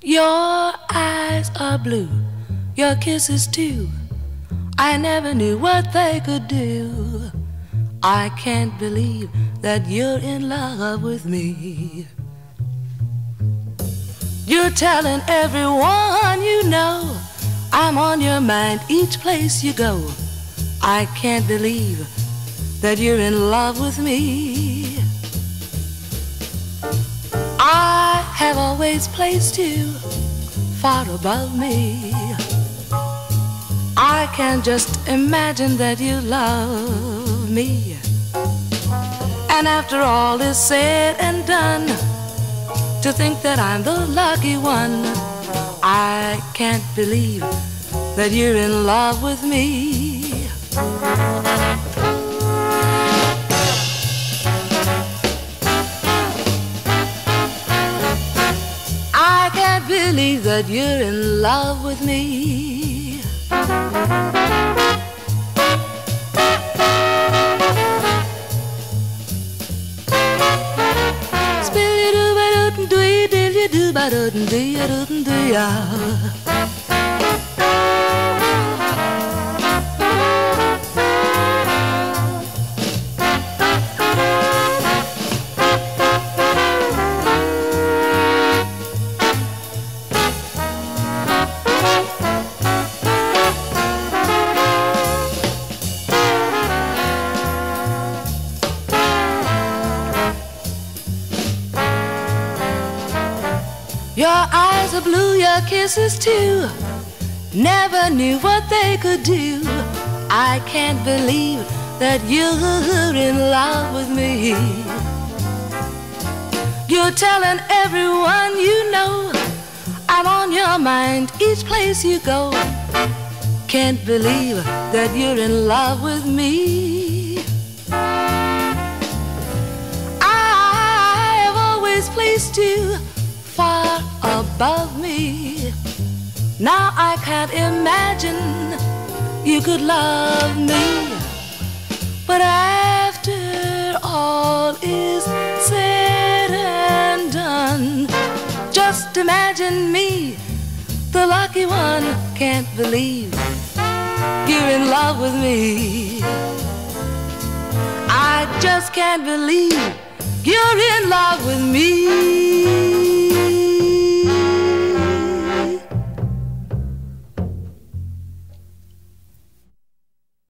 Your eyes are blue, your kisses too. I never knew what they could do. I can't believe that you're in love with me. You're telling everyone you know I'm on your mind each place you go. I can't believe that you're in love with me. I have always placed you far above me. I can just imagine that you love me. And after all is said and done, to think that I'm the lucky one, I can't believe that you're in love with me. I can't believe that you're in love with me. Your eyes are blue, your kisses too. Never knew what they could do. I can't believe that you're in love with me. You're telling everyone you know I'm on your mind each place you go. Can't believe that you're in love with me. I have always placed you far above me. Now I can't imagine you could love me. But after all is said and done, just imagine me, the lucky one. Can't believe you're in love with me. I just can't believe you're in love with me.